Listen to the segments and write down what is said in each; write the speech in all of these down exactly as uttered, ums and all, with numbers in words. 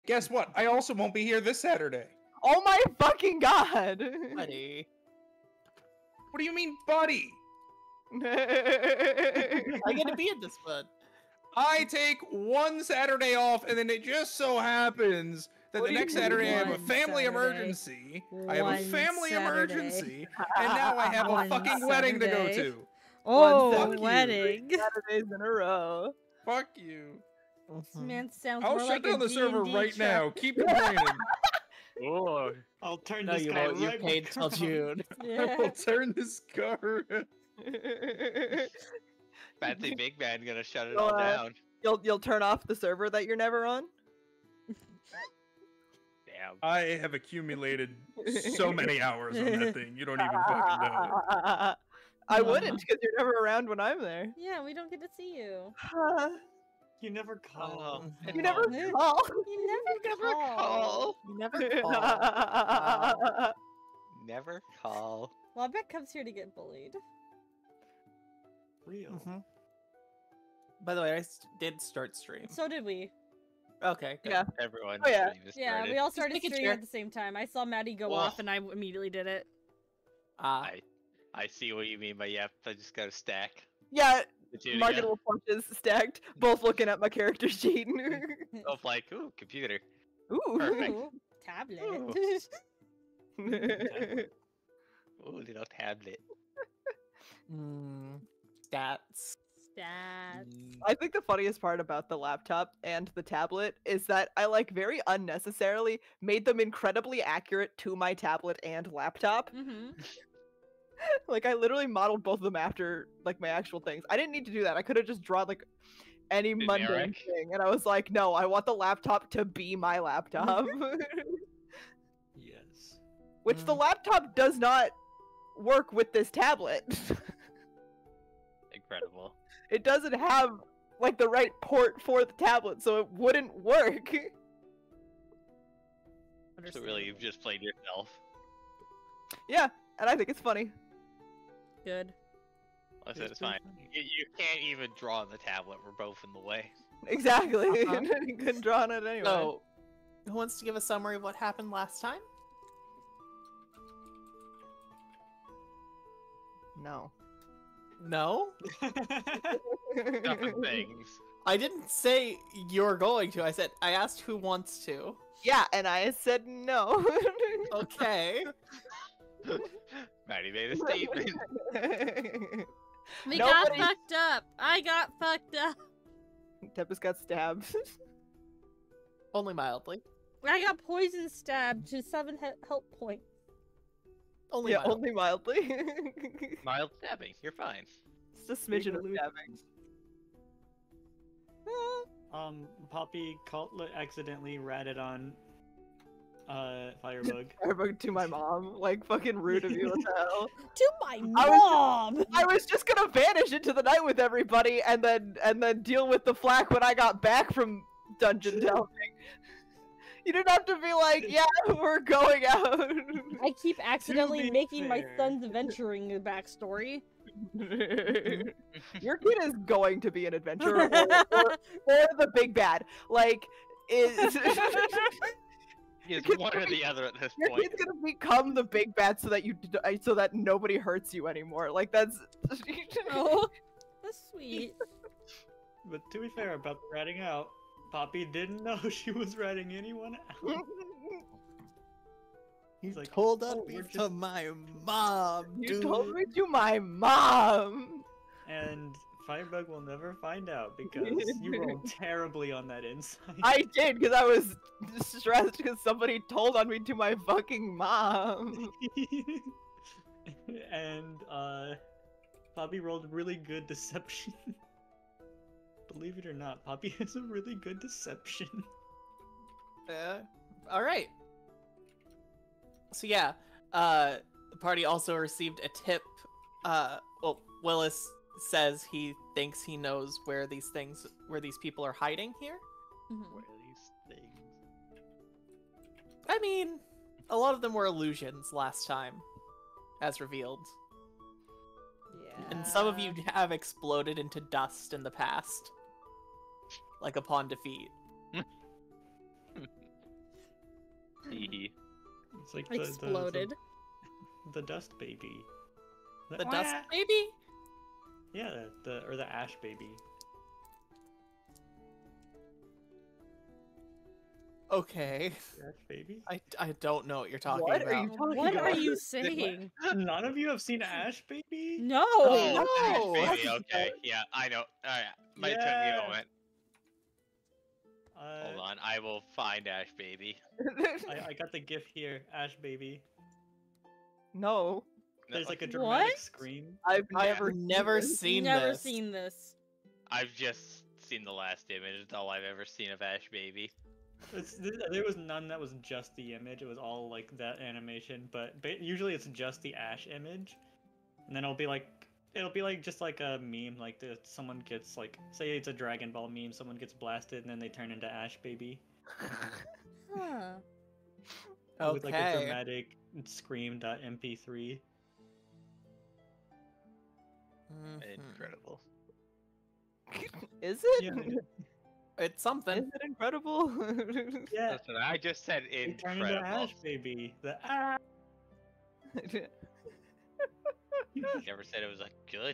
guess what? I also won't be here this Saturday. Oh my fucking god! Buddy. What do you mean, buddy? I get to be in this one. I take one Saturday off, and then it just so happens that What the do you next mean Saturday I have a one family Saturday? emergency. I have a One family Saturday. emergency, and now I have a One fucking wedding to go Saturday. to. Oh, fuck you. wedding. Saturdays in a row. Fuck you. This man sounds I'll more shut like down a the server D and D right truck. now. Keep complaining. Oh, I'll turn No, this you guy won't. You're right paid back till around. June. I Yeah. will turn this car around. Fancy big man gonna shut it So, all uh, down. You'll you'll turn off the server that you're never on. Damn. I have accumulated so many hours on that thing. You don't even fucking know. I wouldn't, because you're never around when I'm there. Yeah, we don't get to see you. You never call. Oh, You never Yeah. call. You never, Never call. call. You never call. Wow. Never call. Well, I bet Cub's here to get bullied. Real. Mhm. By the way, I s- did start stream. So did we. Okay. Good. Yeah. Everyone. Oh, yeah. just Yeah, started. we all started making streaming sure. at the same time. I saw Maddie go Whoa. off, and I immediately did it. Ah. I, I see what you mean by yep. I just got to stack. Yeah, the two together. marginal punches stacked, both looking at my character sheet. Both like, ooh, computer. Ooh. Perfect. Ooh, tablet. Ooh, little tablet. Mm, stats. Stats. Mm, I think the funniest part about the laptop and the tablet is that I like very unnecessarily made them incredibly accurate to my tablet and laptop. Mm-hmm. Like I literally modeled both of them after like my actual things. I didn't need to do that. I could have just drawn like any mundane Generic. thing, and I was like, no, I want the laptop to be my laptop. Yes. Which the Mm. laptop does not work with this tablet. Incredible. It doesn't have like the right port for the tablet, so it wouldn't work. So really, you've just played yourself. Yeah, and I think it's funny. Good. Listen, It's it's pretty fine. funny. You, you can't even draw on the tablet. We're both in the way. Exactly. Uh-huh. Couldn't draw on it anyway. So, who wants to give a summary of what happened last time? No. No? Nothing things. I didn't say you're going to. I said I asked who wants to. Yeah, and I said no. Okay. Maddie made a statement. We Nobody- got fucked up. I got fucked up. Tempest got stabbed. Only mildly. I got poison stabbed to seven he health points. Only Yeah, mildly. only mildly. Mild stabbing. You're fine. Just a smidgen of Legally- stabbing. Um, Poppy cult accidentally ratted on uh Firebug. Firebug to my mom. Like, fucking rude of you, what the hell? To my I was- mom. I was just gonna vanish into the night with everybody and then and then deal with the flack when I got back from dungeon delving. You didn't have to be like, yeah, we're going out. I keep accidentally be making my fair. son's adventuring a backstory. Your kid is going to be an adventurer or, or, or the big bad. Like, is He's kid's one or gonna be- the other at this your point. kid's gonna become the big bad so that you d- uh, so that nobody hurts you anymore. Like that's. Oh, that's sweet. But to be fair about the ratting out, Poppy didn't know she was ratting anyone out. You It's like, told oh, on we're me just- to my mom, You dude. told me to my mom. And Firebug will never find out because you rolled terribly on that insight. I did because I was stressed because somebody told on me to my fucking mom. and uh Poppy rolled really good deception. Believe it or not, Poppy has a really good deception. Uh, all right. So yeah, uh, the party also received a tip. Uh, well, Willis says he thinks he knows where these things, where these people are hiding here. Mhm. Where are these things? I mean, a lot of them were illusions last time, as revealed. Yeah. And some of you have exploded into dust in the past. Like upon defeat. It's like the, the- Exploded. The, the dust baby. The dust Ah! baby? Yeah, the or the ash baby. Okay. The ash baby. I, I don't know what you're talking What about. are you talking What about? are you saying? None of you have seen Ash Baby? No. Oh, no! Ash Baby, okay. Yeah, I know. Alright, might took me Yeah. a moment. Uh, Hold on, I will find Ash Baby. I, I got the gif here. Ash Baby. No, No, There's like a dramatic What? scream. I've I never have never this. seen Never this. seen this. I've just seen the last image. It's all I've ever seen of Ash Baby. It's, th- there was none that was just the image. It was all like that animation, but ba- usually it's just the Ash image, and then it'll be like it'll be like just like a meme. Like the, someone gets like say it's a Dragon Ball meme. Someone gets blasted, and then they turn into Ash Baby Huh. with like a Okay. dramatic scream.m p three. Mhm. Incredible. Is it? Yeah. It's something. Is it incredible? Yeah, Listen, I just said they turn into incredible. Ash Baby. The ah. Never said it was like good.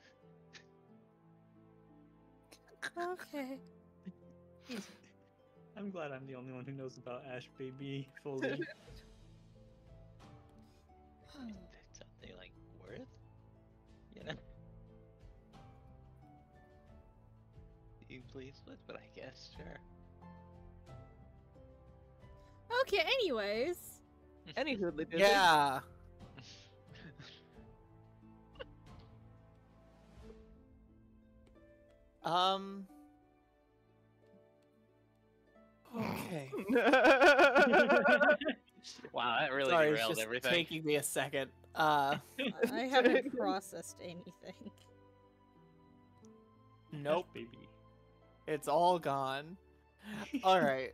Okay. I'm glad I'm the only one who knows about Ash Baby fully. Is that something like worth? You know? You pleased with, but I guess sure. Okay, anyways. Any hoodly doodly. Yeah. Um. Okay. Wow, that really Sorry, it's derailed just everything. taking me a second. Uh, I haven't processed anything. nope. Ash Baby. It's all gone. All right.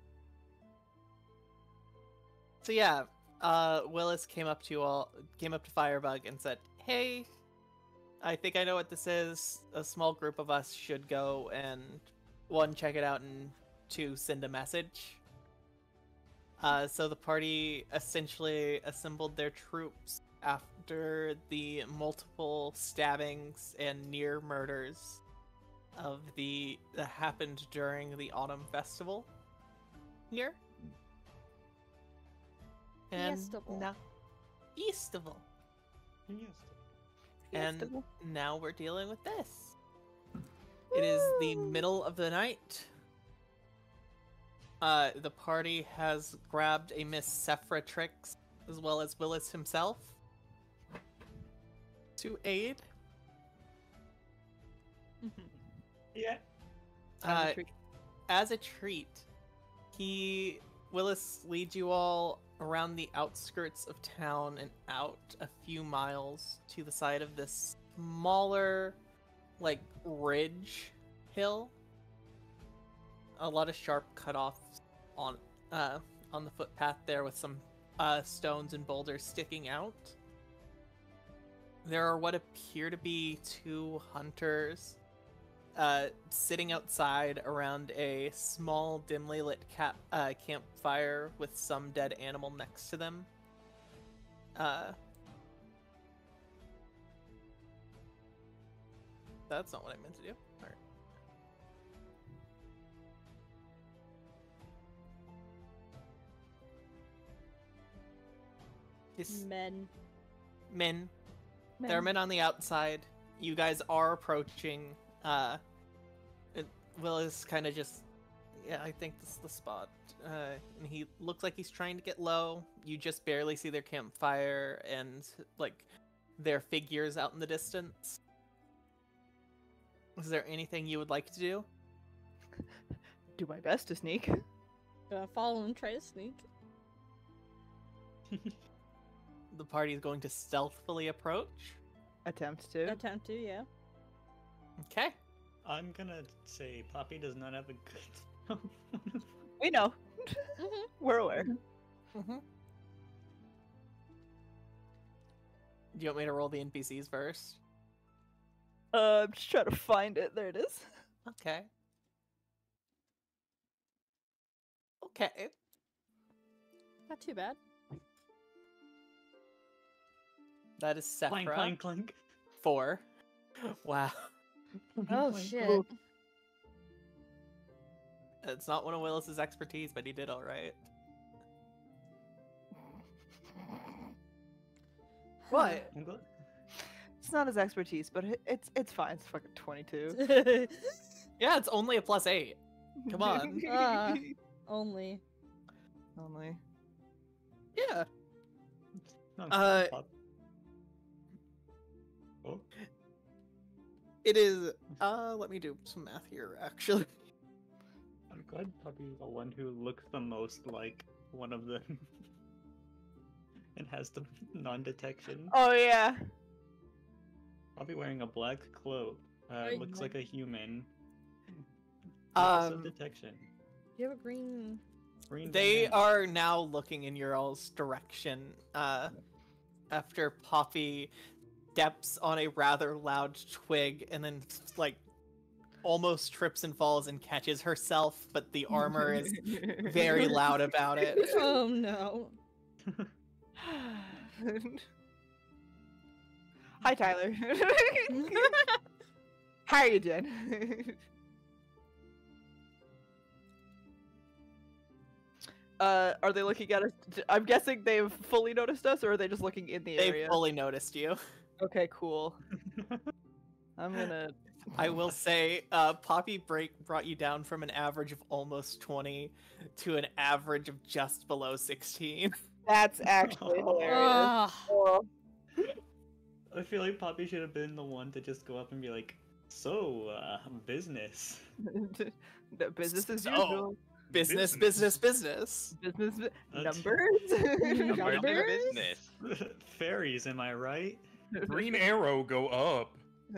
So yeah, uh, Willis came up to you all, came up to Firebug and said, "Hey, I think I know what this is. A small group of us should go and one, check it out, and two, send a message." Uh, so the party essentially assembled their troops after the multiple stabbings and near murders of the that happened during the autumn festival here. And Festival. now, Eastival. Yes. And now we're dealing with this. It is the middle of the night. Uh, the party has grabbed a Miss Sephirotrix as well as Willis himself to aid. Yeah. Uh, as a treat, he Willis leads you all around the outskirts of town and out a few miles to the side of this smaller, like, ridge hill. A lot of sharp cutoffs on uh on the footpath there with some uh stones and boulders sticking out. There are what appear to be two hunters uh, sitting outside around a small, dimly lit cap- uh, campfire with some dead animal next to them. Uh, that's not what I meant to do. All right. Yes, Men. men. There are men on the outside. You guys are approaching. Uh, it, Willis kind of just, yeah, I think this is the spot. Uh, and he looks like he's trying to get low. You just barely see their campfire and like their figures out in the distance. Is there anything you would like to do? Do my best to sneak. Gonna follow and try to sneak. The party is going to stealthily approach. Attempt to. Attempt to, yeah. Okay. I'm gonna say Poppy does not have a good. We know. Mhm. We're aware. Mm-hmm. Do you want me to roll the N P Cs first? Uh, I'm just trying to find it. There it is. Okay. Okay. Not too bad. That is Sephra. Clank, clank, clank. Four. Wow. Oh Clank. shit. It's not one of Willis's expertise, but he did all right. What? I'm glad. It's not his expertise, but it- it's it's fine. It's fucking twenty-two. Yeah, it's only a plus eight. Come on. Ah. Only. Only. Yeah. No, Uh, pop. Oh. It is. Uh, let me do some math here, actually. I'm glad Puppy's the one who looks the most like one of them. And has the non-detection. Oh yeah. Probably wearing a black cloak. Uh, Right. looks like a human. Um, detection. You have a green. Green They bandana. are now looking in your all's direction. Uh, after Poppy steps on a rather loud twig and then like almost trips and falls and catches herself, but the armor is very loud about it. Oh no. Hi, Tyler. How are you doing? uh, are they looking at us? I'm guessing they've fully noticed us, or are they just looking in the They area? fully noticed you. Okay, cool. I'm gonna. I will say, uh, Poppy break brought you down from an average of almost twenty to an average of just below sixteen. That's actually hilarious. Ah. Oh. I feel like Poppy should have been the one to just go up and be like, "So, uh, business." The business as So, usual. Business, Business. business, business. Business bu- That's- numbers. Numbers in Numbers? business. Fairies, am I right? Green arrow go up.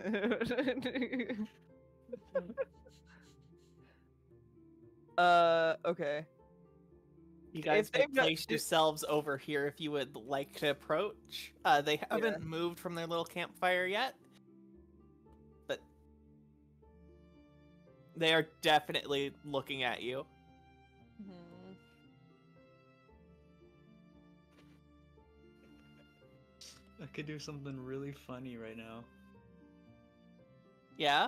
uh, okay. You guys If may they've not- place yourselves over here if you would like to approach. Uh, they haven't moved from their little campfire yet, but they are definitely looking at you. Mhm. I could do something really funny right now. Yeah?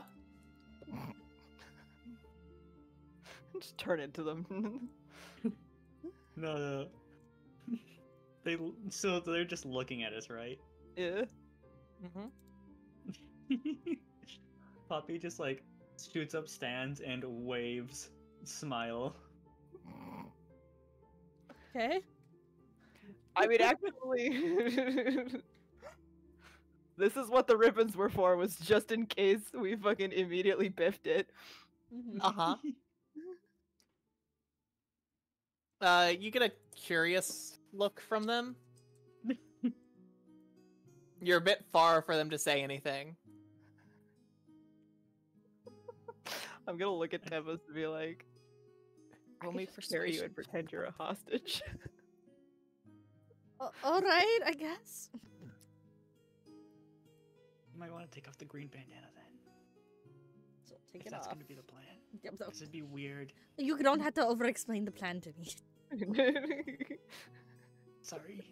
Just turn into them. No, no. They so they're just looking at us, right? Yeah. Mm-hmm. Poppy just like shoots up stands and waves, smile. Okay. I mean, actually, this is what the ribbons were for. Was just in case we fucking immediately biffed it. Mhm. Uh-huh. Uh, you get a curious look from them. You're a bit far for them to say anything. I'm gonna look at Tevas and be like, Roll "I me can scare you persuasion. and pretend you're a hostage." A- all right, I guess. You might want to take off the green bandana then. So take If it that's off. gonna be the plan. Yep, so- This would be weird. You don't have to over-explain the plan to me. Sorry.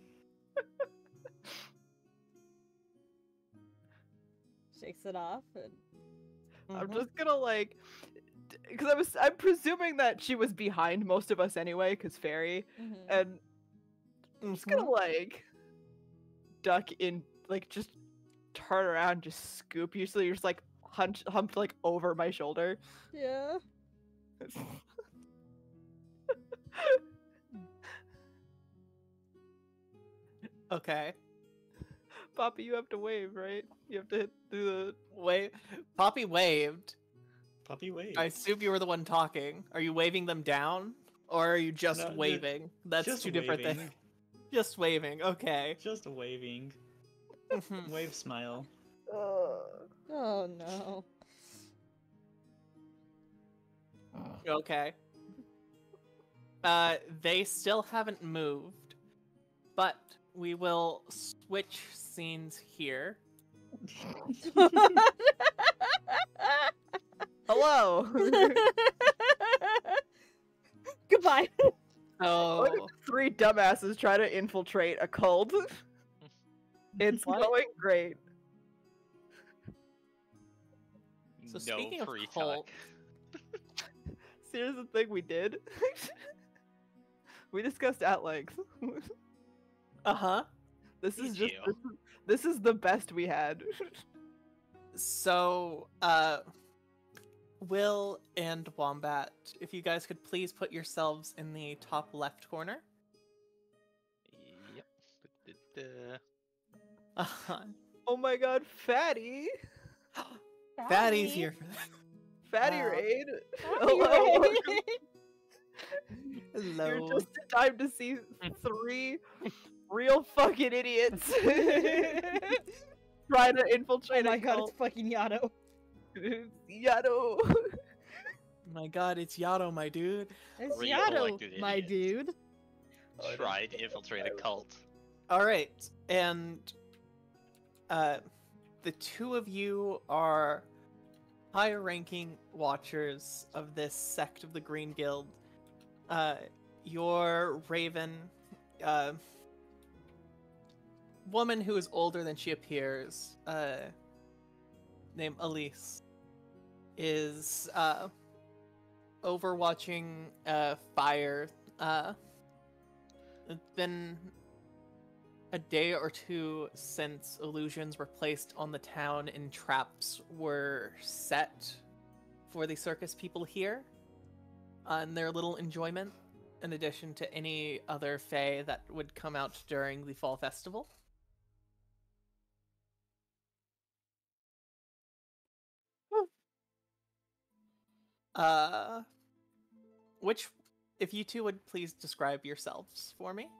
Shakes it off and I'm Mhm. just gonna like, because I was, I'm presuming that she was behind most of us anyway, because fairy, Mhm. and I'm just gonna Mhm. like duck in, like just turn around, just scoop you, so you're just like hunch, humped like over my shoulder. yeah. Okay. Poppy, you have to wave, right? You have to hit do the. Wait. Poppy waved. Poppy wave. I assume you were the one talking. Are you waving them down? Or are you just No, ju- waving? That's just two different waving. things. Just waving, okay. Just waving. Mhm. Wave smile. Oh no. Okay. Uh, they still haven't moved, but we will switch scenes here. Hello. Goodbye. Oh, Three dumbasses try to infiltrate a cult. It's What? going great. So no speaking of free cult- talk. See, here's the thing we did. We discussed at length. Uh huh. This is Did just you? this is, this is the best we had. So, uh, Will and Wombat, if you guys could please put yourselves in the top left corner. Yep. Da-da-da. Uh-huh. Oh my god, Fatty! Fatty's here for that. Fatty Uh, Raid! Fatty Hello! Raid. Hello. You're just in time to see three real fucking idiots trying to Oh infiltrate my a god, cult. it's fucking Yato. Yato! Oh my god, it's Yato, my dude. It's Real Yato, elected my idiots. dude. Tried to infiltrate a cult. All right, and uh, the two of you are higher-ranking watchers of this sect of the Green Guild. Uh, your Raven, uh, woman who is older than she appears, uh, named Elise, is uh, overwatching a fire. Uh, it's been a day or two since illusions were placed on the town and traps were set for the circus people here, uh, and their little enjoyment, in addition to any other fae that would come out during the fall festival. Uh, which, if you two would please describe yourselves for me.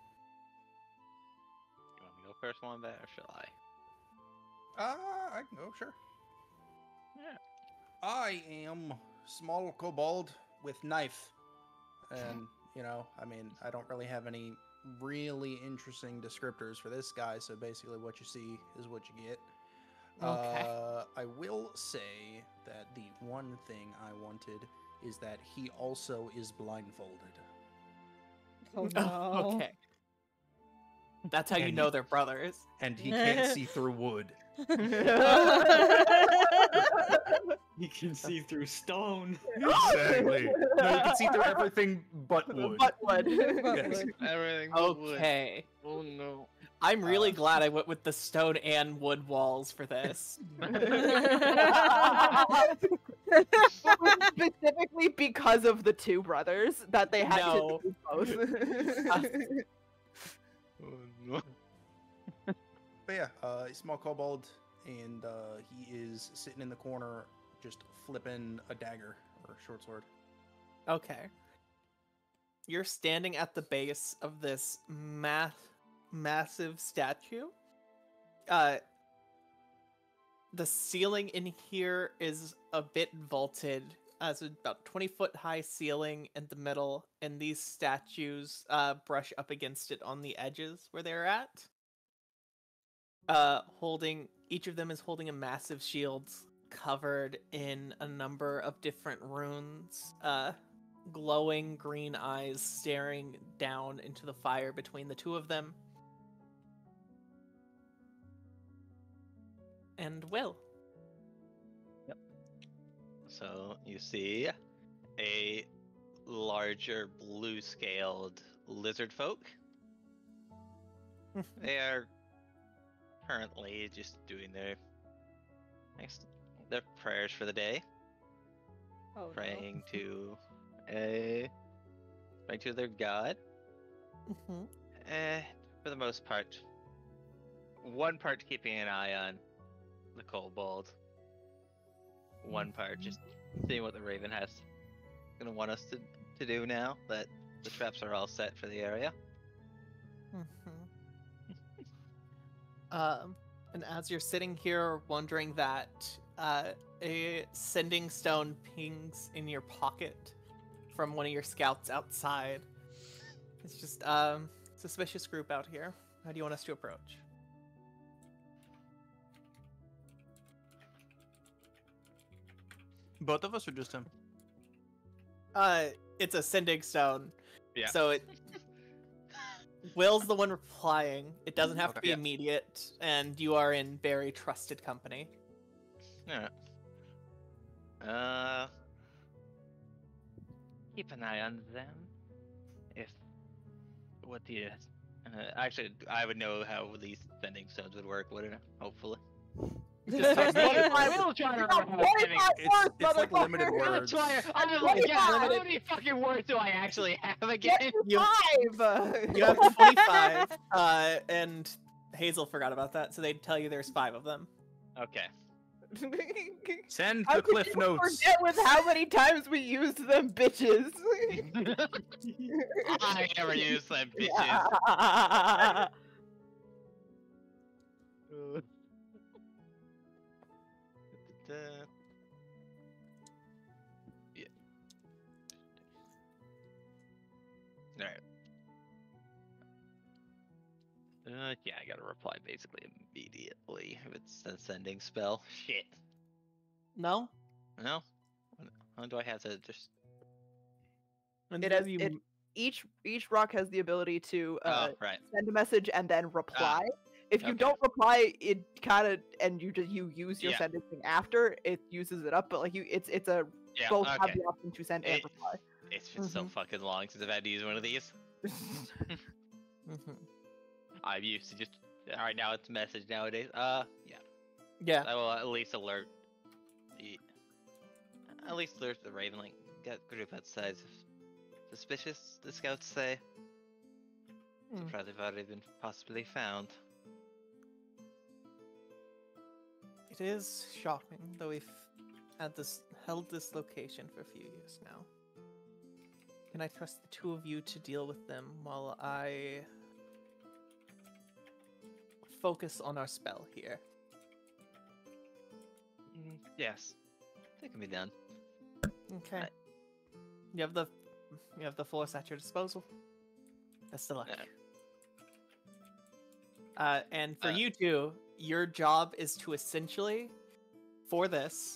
You want me to go first, Wombat, or shall I? Uh, I can go, sure. Yeah. I am small kobold with knife. And, you know, I mean, I don't really have any really interesting descriptors for this guy, so basically what you see is what you get. Okay. Uh, I will say that the one thing I wanted is that he also is blindfolded. Oh no. Okay. That's how you And- know they're brothers. And he can't see through wood. You can see through stone. Exactly. No, you can see through everything but wood. Butt wood. Yes. Everything but wood. Okay. Oh no. I'm really Uh, glad I went with the stone and wood walls for this. Specifically because of the two brothers that they had No. to do both. Oh no. But yeah, uh, he's small kobold, and uh, he is sitting in the corner just flipping a dagger or a short sword. Okay. You're standing at the base of this math massive statue. Uh the ceiling in here is a bit vaulted, as about twenty foot high ceiling in the middle, and these statues uh brush up against it on the edges where they're at. Uh holding each of them is holding a massive shield covered in a number of different runes. Uh glowing green eyes staring down into the fire between the two of them. And Will. So you see a larger blue-scaled lizard folk. They are currently just doing their next their prayers for the day, Oh, no. praying to a praying to their god. Mhm. Eh, for the most part, one part keeping an eye on the kobold. One part just seeing what the Raven has gonna want us to, to do now that the traps are all set for the area. Mhm. um, and as you're sitting here wondering that, uh, a sending stone pings in your pocket from one of your scouts outside. It's just um suspicious group out here. How do you want us to approach? Both of us or just him? Uh, it's a sending stone. Yeah. So it Will's the one replying. It doesn't have to Okay. be immediate, and you are in very trusted company. Alright. Uh, keep an eye on them. If what do you? Uh, actually, I would know how these sending stones would work, wouldn't I? Hopefully. Just talk to you. We'll try to remember how sending- It's, it's like limited We'll words. try- I'm just like, yeah, how many fucking words do I actually have again? You- Five. You have twenty-five, uh, and Hazel forgot about that, so they'd tell you there's five of them. Okay. Send How the could cliff you notes. Forget with how many times we used them, bitches. I never use them bitches. Yeah. Da- Yeah. Alright. Uh, yeah, I gotta reply basically immediately if it's a sending spell. Shit. No? No? When- When do I have to just... And It has you- it, each each rock has the ability to uh, oh, right. send a message and then reply. If you okay. don't reply, it kind of and you just you use your Yeah. sending thing after it uses it up. But like you, it's it's a Yeah, both have okay. the option to send and It- reply. It's been so fucking long since I've had to use one of these. Mhm. I'm used to just... Alright, now it's message nowadays. Uh, yeah. Yeah. I will at least alert the... At least alert the Ravenlink get group outside. Suspicious, the scouts say. Hmm. Surprised they've already been possibly found. It is shocking, though we've had this held this location for a few years now. Can I trust the two of you to deal with them while I focus on our spell here? Mm, yes. That can be done. Okay. Right. You have the you have the force at your disposal. Best of luck. Yeah. Uh, and for Uh, you two, your job is to essentially, for this,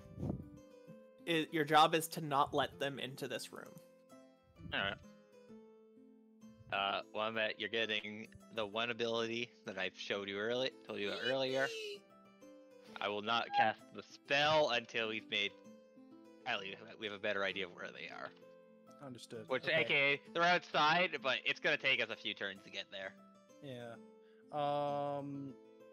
I your job is to not let them into this room. Alright. Uh, one that you're getting the one ability that I showed you earlier, told you earlier. I will not cast the spell until we've made, at least we have a better idea of where they are. Understood. Which, Okay. aka, they're outside, but it's gonna take us a few turns to get there. Yeah. Um.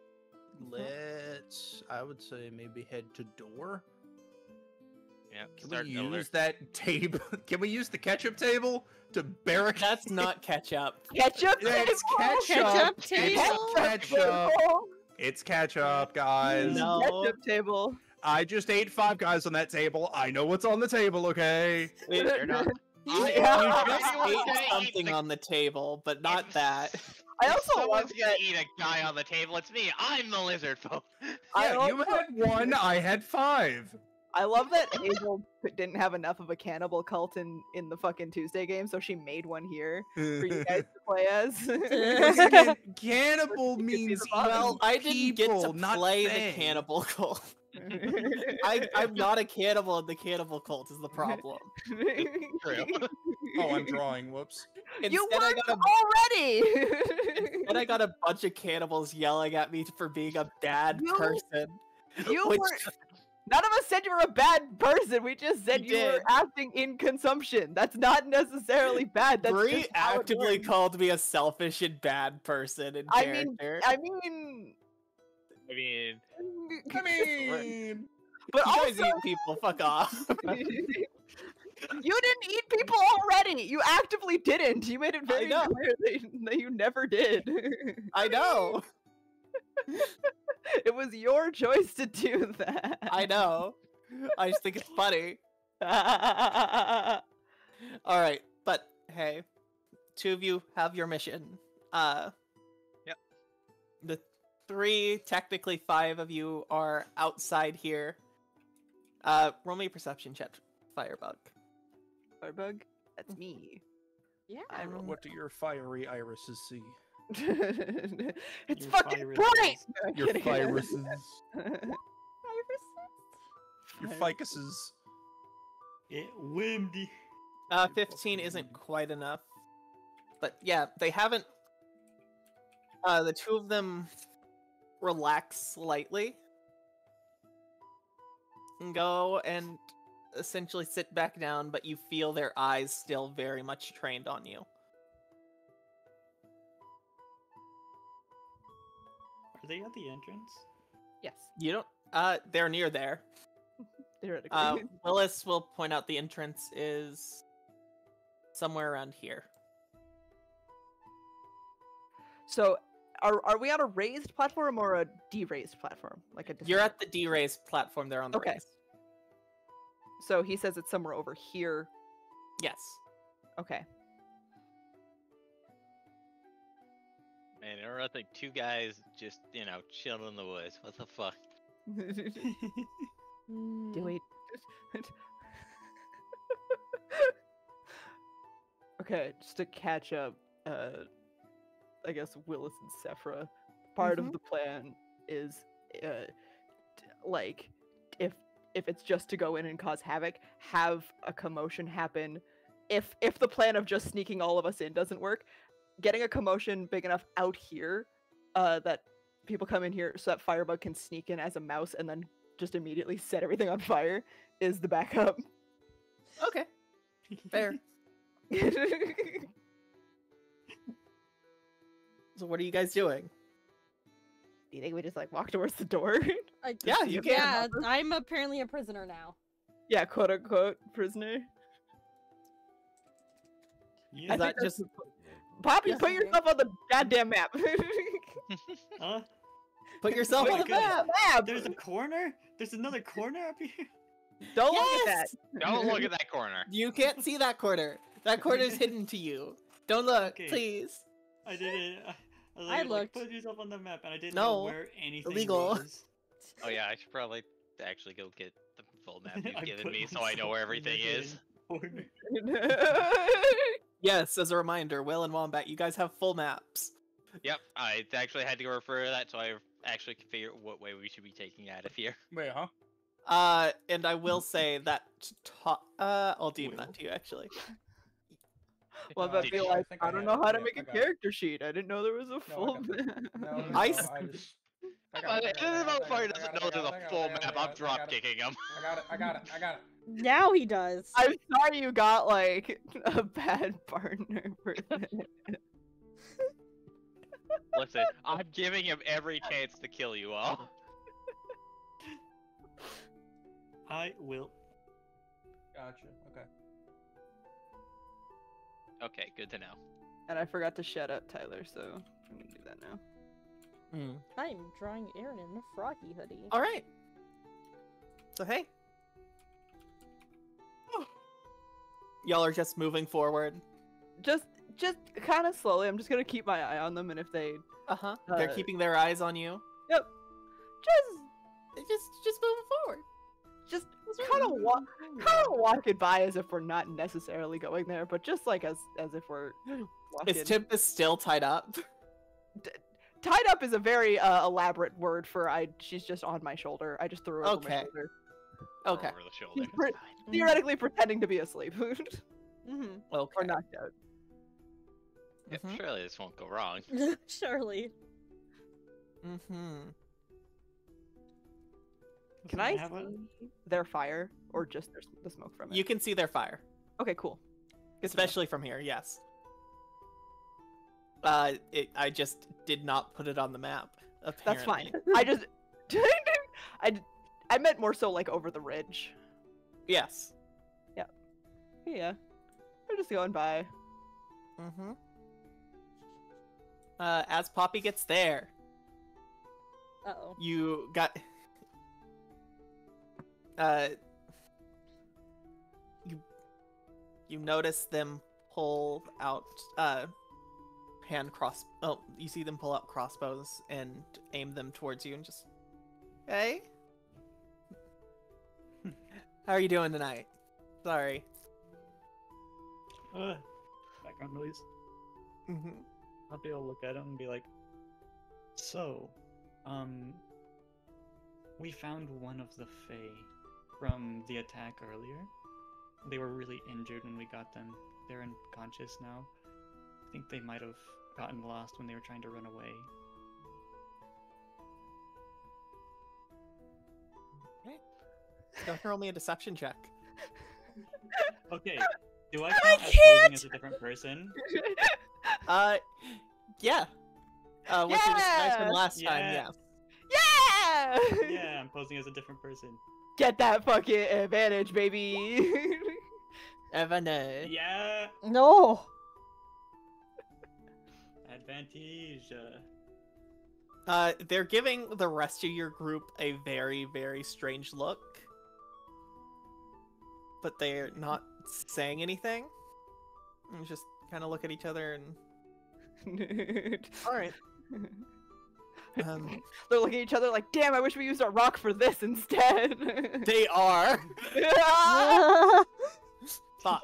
Let's. I would say maybe head to door. Yeah, Can start we an alert. use that table? Can we use the ketchup table to barricade? That's not catch up. Ketchup. Yeah, it's table! ketchup. Ketchup It's table? ketchup. table! It's ketchup, guys. No. Ketchup table. I just ate Five Guys on that table. I know what's on the table. Okay. Wait, You're not. I- Yeah. you I just was ate gonna eat something the- on the table, but not If- that. I if also someone's love gonna that. eat a guy on the table. It's me. I'm the lizard folk. I Yeah, you also- had one. I had five. I love that Hazel didn't have enough of a cannibal cult in in the fucking Tuesday game, so she made one here for you guys to play as. Once again, cannibal could be means the bottom. Well, I didn't people, get to not play Fang. the cannibal cult. I, I'm not a cannibal, and the cannibal cult is the problem. True. Oh, I'm drawing. Whoops. You Instead, I were got a already. Instead, I got a bunch of cannibals yelling at me for being a bad You- person. you which- were. None of us said you were a bad person. We just said You you, were did. acting in consumption. That's not necessarily bad. That's Bree just how it actively works. called me a selfish and bad person in I mean, character. I mean, I mean, I mean, but you guys also, eat people, fuck off. you didn't eat people already. You actively didn't. You made it very know. clear that, that you never did. I know. It was your choice to do that. I know. I just think it's funny. All right, but hey, two of you have your mission. Uh, Yep. The three, technically five of you are outside here. Uh, roll me a perception check, Firebug. Firebug, that's me. Yeah. I don't what do your fiery irises see? It's Your fucking virus bright. is- No, I'm Your kidding. viruses. Your Fire- ficuses. It whimdy. Uh, fifteen isn't quite enough. But yeah, they haven't Uh, the two of them relax slightly and go and essentially sit back down, but you feel their eyes still very much trained on you. Are they at the entrance? Yes. You don't. Uh, they're near there. Theoretically. Uh, Willis will point out the entrance is somewhere around here. So, are are we on a raised platform or a de-raised platform? Like a You're descent? at the D-raised platform. They're on the Okay. raised. So he says it's somewhere over here. Yes. Okay. Man, there are like two guys just, you know, chilling in the woods. What the fuck? Do we? Okay, just to catch up, uh, I guess Willis and Sephra, part Mhm. of the plan is, uh, t- like, if if it's just to go in and cause havoc, have a commotion happen. If if the plan of just sneaking all of us in doesn't work, getting a commotion big enough out here, uh, that people come in here so that Firebug can sneak in as a mouse and then just immediately set everything on fire is the backup. Okay. Fair. So what are you guys doing? Do you think we just like walk towards the door? I, Yeah, you can. Yeah, I'm apparently a prisoner now. Yeah, quote unquote prisoner. Yeah. Is that think just Poppy, Yes, put okay. yourself on the goddamn map. Huh? put yourself Wait, on the good. map? map. There's a corner? There's another corner up here? Don't look at that. Yes! Don't look at that corner. You can't see that corner. That corner is hidden to you. Don't look, Okay. please. I didn't. I, I, was I like, looked. Put yourself on the map, and I didn't No. know where anything Illegal. was. Oh yeah, I should probably actually go get the full map I you've given put me so I know myself where in everything the is. corner. Yes, as a reminder, Will and Wombat, you guys have full maps. Yep, I actually had to go refer to that so I actually can figure out what way we should be taking out of here. Wait, huh? Uh, and I will say that. To- uh, I'll D M that Will? to you actually. Well, Uh, but Did be you- like, think I I don't had know it. how to Yeah, make I a got it. character sheet. I didn't know there was a I full got map. No, no, I no, s- I just- I If got I- it, I if got it, the I got it, motherfucker I doesn't got know it, there's I a got it, full I got it, map, I I'm got it, drop I got it. kicking him. I got it, I got it, I got it. Now he does. I'm sorry you got like a bad partner for that. Listen, I'm giving him every chance to kill you all. I will. Gotcha. Okay. Okay, good to know. And I forgot to shut up Tyler, so I'm gonna do that now. Hmm. I'm drawing Aaron in a froggy hoodie. All right. So hey, y'all are just moving forward. Just, just kind of slowly. I'm just gonna keep my eye on them, and if they Uh-huh. They're Uh, keeping their eyes on you. just, Just, just moving forward. just kind of walk, kind of walk it by as if we're not necessarily going there, but just like as as if we're walking. Is Tempest still tied up? Tied up is a very uh, elaborate word for I. She's just on my shoulder. I just threw her over my Okay. shoulder. Okay. Over the shoulder. She's pre- it's fine. theoretically pretending to be asleep Mm-hmm. Okay. or knocked out. Yeah, Mhm. surely this won't go wrong. Surely. Mm-hmm. Can Doesn't I it have a- see their fire or just their, the smoke from it? You can see their fire, Okay, cool. especially from here. Yes. Uh, it, I just did not put it on the map. That's fine. apparently. I just, I, d- I meant more so like over the ridge. Yes. Yeah, we're just going by. Mm-hmm. Uh, as Poppy gets there, Uh oh. you got. Uh. You. You notice them pull out uh, hand cross. Oh, you see them pull out crossbows and aim them towards you, and just. Hey. How are you doing tonight? Sorry. Uh, background noise. Mm-hmm. I'll be able to look at him and be like, so, um, we found one of the Fae from the attack earlier. They were really injured when we got them. They're unconscious now. think they might have gotten lost when they were trying to run away. Don't roll me a deception check. Okay, do I count as posing as a different person? Uh, yeah. Uh, what's your disguise Yeah! from last time? Yeah. Yeah. Yeah! Yeah, I'm posing as a different person. Get that fucking advantage, baby. Evane. Yeah, No. advantage. Uh, Uh, they're giving the rest of your group a very, very strange look. But they're not saying anything. And just kind of look at each other and... Alright. Um, They're looking at each other like, damn, I wish we used our rock for this instead. they are! Fuck.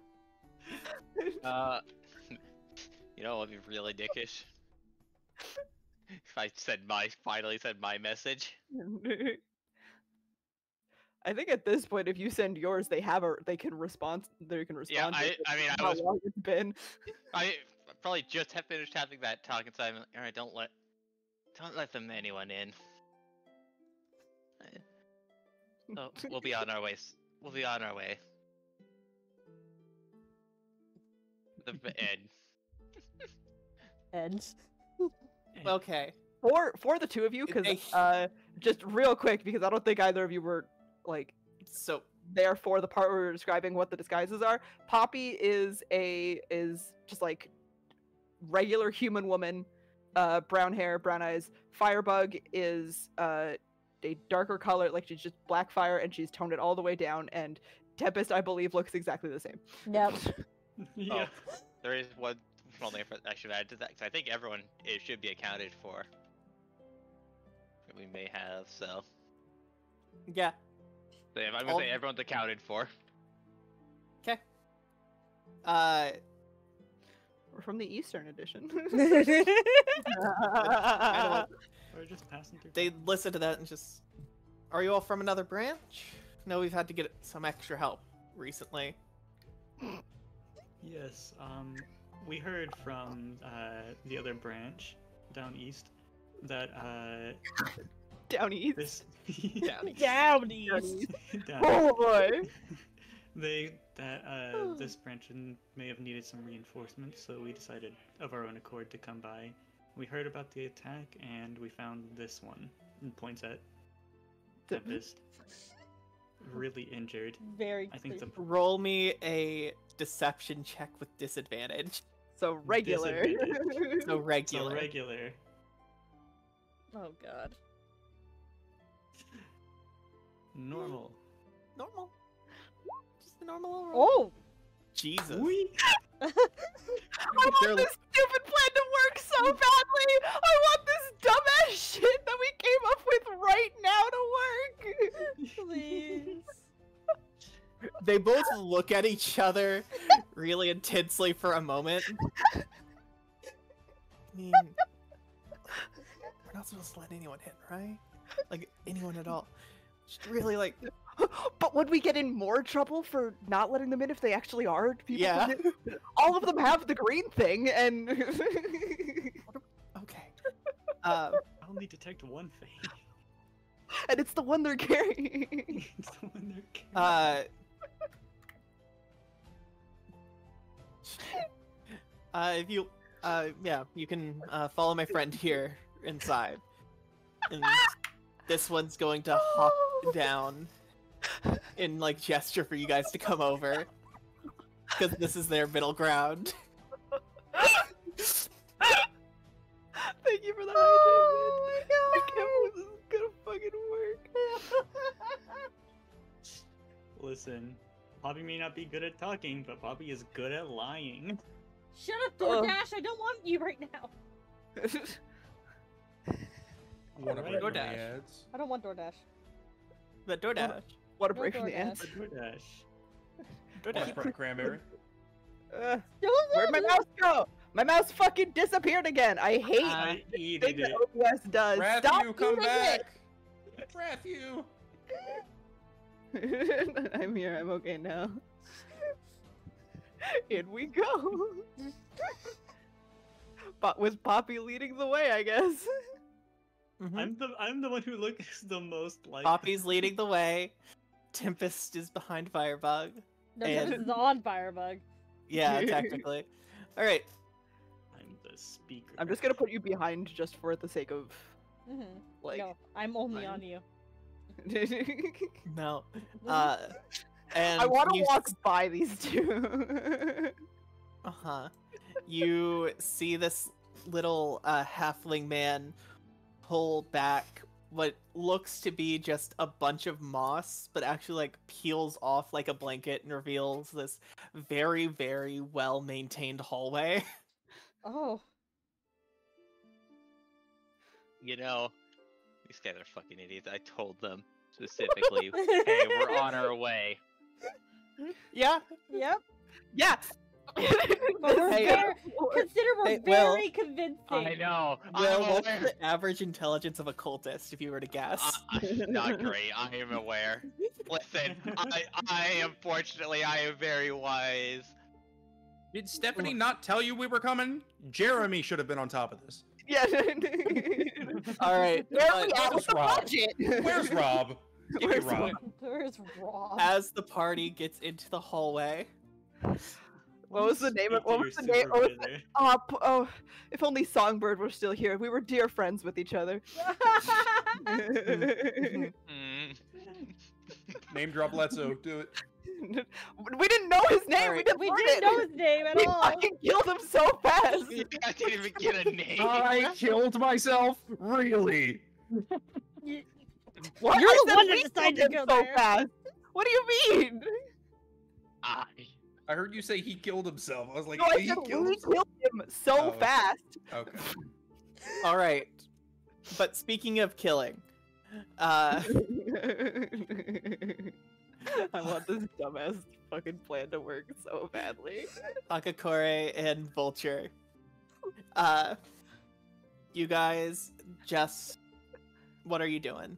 Uh, you know what would be really dickish? If I said my, finally said my message. I think at this point, if you send yours, they have a, they can respond. They can Yeah, respond. to I, it, I mean, I how was, long it's been. I probably just have finished having that talk inside. Alright, don't let, don't let them anyone in. So we'll be on our way. s- We'll be on our way. The b- end. And Okay. For for the two of you, because They- uh, just real quick, because I don't think either of you were like So, there for the part where we were describing what the disguises are. Poppy is a is just like regular human woman, uh, brown hair, brown eyes. Firebug is uh a darker color, like she's just black fire, and she's toned it all the way down. And Tempest, I believe, looks exactly the same. yep. yeah. There is one small thing for- I should add to that, 'cause I think everyone it should be accounted for. That we may have, so. yeah. So if I'm gonna All- say everyone's accounted for. Okay. Uh, We're from the Eastern Edition. We're just passing through. they listen to that and just... Are you all from another branch? No, we've had to get some extra help recently. Yes, um, we heard from uh, the other branch down east that uh, Down east. this Down Downies. down- Oh boy. they that uh, this branch n- may have needed some reinforcements, so we decided of our own accord to come by. We heard about the attack and we found this one. And points at Tempest. Really injured. Very. I think the clear. Roll me a deception check with disadvantage. So regular. So so regular. regular. Oh god. Normal. Normal. Just a normal roll. Oh. Jesus. Whee! I They're want this stupid plan to work so badly. I want this dumbass shit that we came up with right now to work. Please. They both look at each other really intensely for a moment. I mean, we're not supposed to let anyone hit, right? Like, anyone at all. Just really, like, But would we get in more trouble for not letting them in if they actually are people? yeah. from the- All of them have the green thing, and Okay. Um, I only detect one thing. and it's the one they're carrying. It's the one they're carrying. uh, uh, if you, uh, yeah, you can uh, follow my friend here inside. And this one's going to hop down in like gesture for you guys to come over. Because this is their middle ground. Thank you for the hydrate, man. I can't believe this is gonna fucking work. Listen, Poppy may not be good at talking, but Poppy is good at lying. Shut up, Oh. DoorDash. I don't want you right now. What a Alright. break in the DoorDash. ads. I don't want DoorDash. But DoorDash. What a No break from the DoorDash. ants. DoorDash. Orange DoorDash. cra- cranberry. Uh, Don't where'd my let mouse go? My mouse fucking disappeared again. I hate I the eated thing that it. O B S does. Stop Matthew, come doing back! Matthew! it. I'm here. I'm okay now. In we go. po- with Poppy leading the way, I guess. Mhm. I'm the I'm the one who looks the most like. Poppy's leading the way. Tempest is behind Firebug. No, And- this is on Firebug. Yeah, technically. All right. I'm the speaker. I'm just gonna put you behind just for the sake of Mm-hmm. like. no, I'm only I'm- on you. No. Uh, and I want to you walk by these two. Uh huh. You see this little uh, halfling man pull back what looks to be just a bunch of moss, but actually like peels off like a blanket and reveals this very, very well maintained hallway. Oh. You know, these guys are fucking idiots. I told them specifically, hey, we're on our way. Yeah. Yep. Yeah. But we're Hey, very, consider we're hey, Will. very convincing. I know. Well, I'm what's aware. the average intelligence of a cultist, if you were to guess? Uh, not great. I am aware. Listen, I, I unfortunately, I am very wise. Did Stephanie not tell you we were coming? Jeremy should have been on top of this. Yeah. All right. Where but- are we at with the Rob? budget? Where's Rob? Give me Where's Rob. Where's Rob? As the party gets into the hallway, What was the name of- what was the name- what was the- Oh, p- oh, if only Songbird were still here. We were dear friends with each other. Mhm. Mm. Name drop Letso. Do it. We didn't know his name. We Alright. didn't, we learn didn't it. know his name at We all. fucking killed him so fast. I didn't even get a name. I killed myself. Really? Y- What? You're I the said one that we decided killed to him go so there. fast. What do you mean? I. I heard you say he killed himself. I was like, No, I he said killed we himself. killed him so Oh. fast. Okay. all right. But speaking of killing, uh, I want this dumbass fucking plan to work so badly. Akakore and Vulture, uh, you guys just, what are you doing?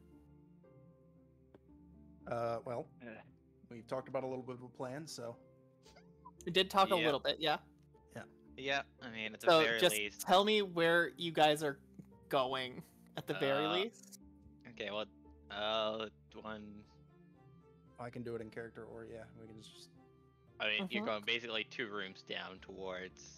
Uh, well, Uh. we've talked about a little bit of a plan, so We did talk a Yeah. little bit, yeah. Yeah, I mean, at the So very just least. tell me where you guys are going at the very Uh, least. Okay, well, uh, one. I can do it in character, or yeah, we can just. I mean, you're Mhm. going basically two rooms down towards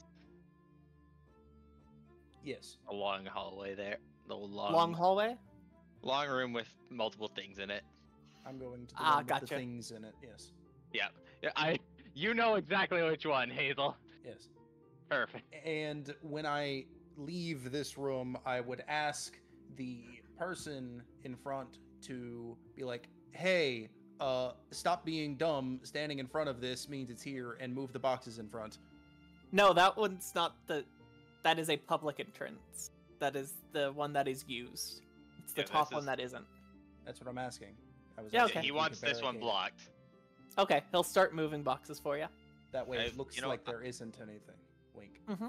Yes. a long hallway there. The long, Long hallway. long room with multiple things in it. I'm going to the Ah, one with the gotcha. things in it. Yes. Yeah, yeah, I. You know exactly which one, Hazel. Yes. Perfect. And when I leave this room, I would ask the person in front to be like, "Hey, uh, stop being dumb. Standing in front of this means it's here, and move the boxes in front." No, that one's not the. That is a public entrance. That is the one that is used. It's the Yeah, top this one is- that isn't. That's what I'm asking. I was Yeah, asking okay. if He we wants could this one barricade it. blocked. Okay, he'll start moving boxes for you. That way, Uh, it looks you know, like I- there isn't anything. Wink. Mm-hmm.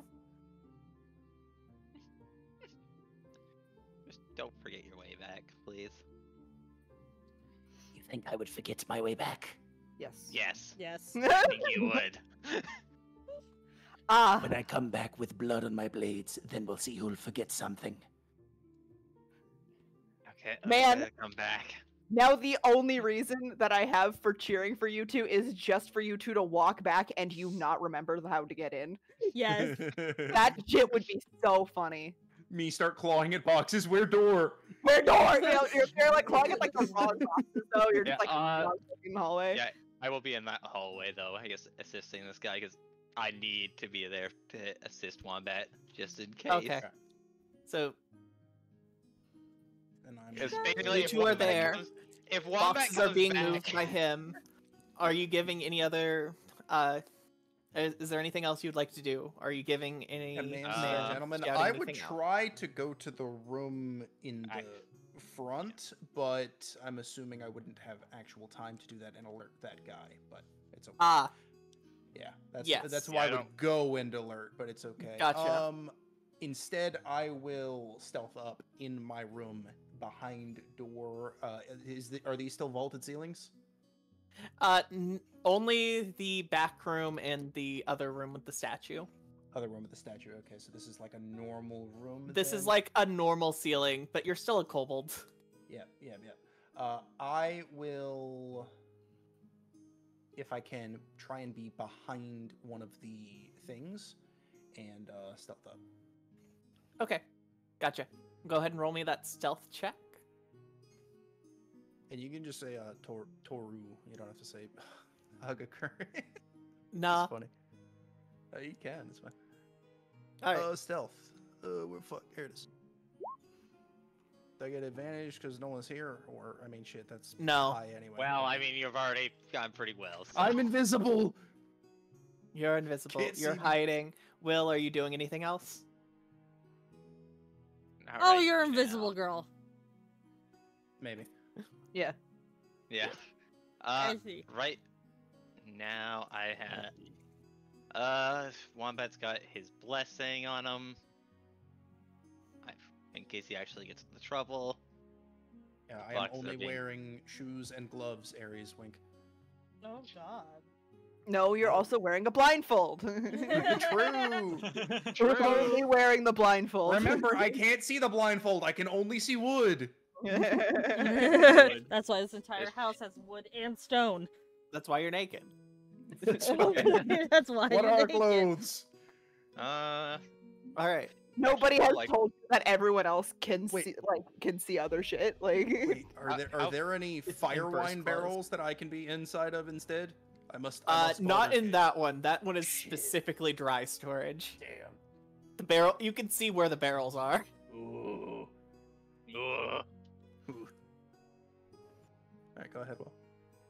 Just don't forget your way back, please. You think I would forget my way back? Yes. Yes, Yes. I think you would. Ah, When I come back with blood on my blades, then we'll see who'll forget something. Okay, I'm Man. gonna come back. now the only reason that I have for cheering for you two is just for you two to walk back and you not remember how to get in. Yes. That shit would be so funny. Me start clawing at boxes. Where door? Where door? You know, you're, you're like clawing at like the wrong boxes though. You're just Yeah, like uh, wrong fucking hallway. Yeah, I will be in that hallway though. I guess assisting this guy because I need to be there to assist Wombat just in case. Okay. So And I'm. Because Okay. basically, You if two are Wombat there. Comes, if Wombat boxes are comes being back, moved by him. Are you giving any other? Uh, is, is there anything else you'd like to do? Are you giving any? Commands, Uh, ladies and gentlemen, scouting I would anything out? try to go to the room in the I- front, but I'm assuming I wouldn't have actual time to do that and alert that guy. But it's okay. Ah, Yeah, that's Yes. that's Yeah, why I I would don't- go and alert, but it's okay. Gotcha. Um, instead, I will stealth up in my room behind door. Uh, is the, are these still vaulted ceilings? uh, n- only the back room and the other room with the statue. Other room with the statue. Okay, so this is like a normal room. This is then? like a normal ceiling, but you're still a kobold. Yeah, yeah, yeah. Uh, I will, if I can, try and be behind one of the things and uh, stealth up. Okay, gotcha. Go ahead and roll me that stealth check. And you can just say uh, Tor Toru. You don't have to say Hagakure. Nah. It's funny. Uh, you can. It's fine. All right. Uh, stealth. Uh, we're fuck. Here it is. Do I get advantage because no one's here? Or, I mean, shit, that's No. high anyway. Well, I mean, you've already gone pretty well. So. I'm invisible! You're invisible. Can't You're see me. hiding. Will, are you doing anything else? Not Oh, right you're now. invisible, girl. Maybe. Yeah. Yeah. Uh, I see. right now, I have. Uh, Wombat's got his blessing on him. I, in case he actually gets into trouble. Yeah, I am Box only of ink. wearing shoes and gloves, Aries wink. Oh god. No, you're Oh. also wearing a blindfold. True! You're only wearing the blindfold. Remember, I can't see the blindfold. I can only see wood. That's why this entire It's- house has wood and stone. That's why you're naked. That's why. What you're are naked. clothes? Uh, All right. Nobody Actually, has like- told you that everyone else can Wait. see, like, can see other shit. Like, Wait, are How- there how- are there any It's fire inverse wine clothes. barrels that I can be inside of instead? I must. I Uh, must not order- in that one. That one is Shit. specifically dry storage. Damn. The barrel. You can see where the barrels are. Ooh. ugh. All right, go ahead, Will.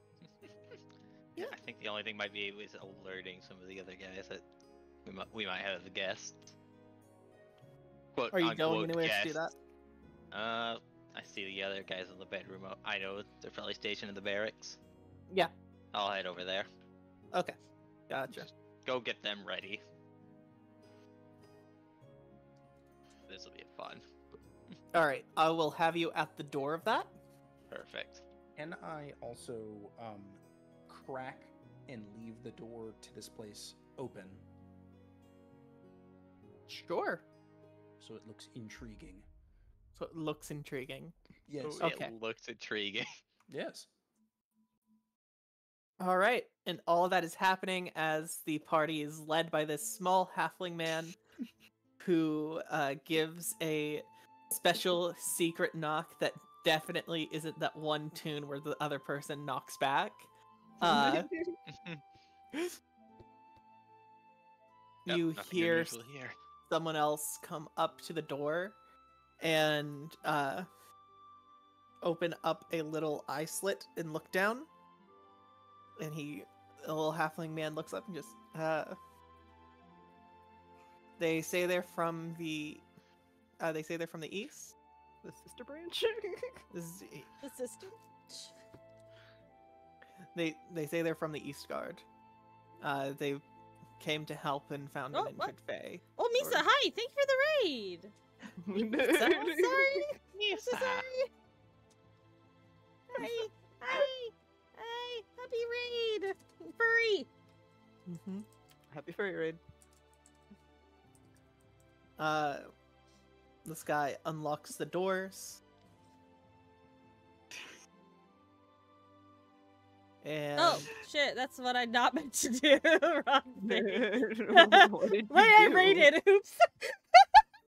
I think the only thing might be is alerting some of the other guys that we might we might have the guests. Quote, Are you going unquote, anywhere to do that? guests. Uh, I see the other guys in the bedroom. Oh, I know they're probably stationed in the barracks. Yeah. I'll head over there. Okay. Gotcha. Go get them ready. This will be fun. All right. I will have you at the door of that. Perfect. Can I also um, crack and leave the door to this place open Sure. so it looks intriguing? So it looks intriguing. Yes. Ooh, Okay. It looks intriguing. Yes. All right. And all of that is happening as the party is led by this small halfling man who uh, gives a special secret knock that definitely isn't that one tune where the other person knocks back. Uh, Yep, you nothing hear unusual here. someone else come up to the door and uh, open up a little eye slit and look down. And he, the little halfling man, looks up and just, uh, they say they're from the, uh, they say they're from the east. the sister branch. This is, Assistant. they they say they're from the East Guard. Uh, they came to help and found Oh, an what? injured fae. Oh, Misa, Or- hi. Thank you for the raid. So sorry. I'm so sorry. Hi. Hi. Hi. Happy raid. Furry. Mm-hmm. Happy furry raid. Uh, this guy unlocks the doors. And Oh, shit. That's what I not meant to do. Wrong thing. What did you Wait, I do? raided. Oops.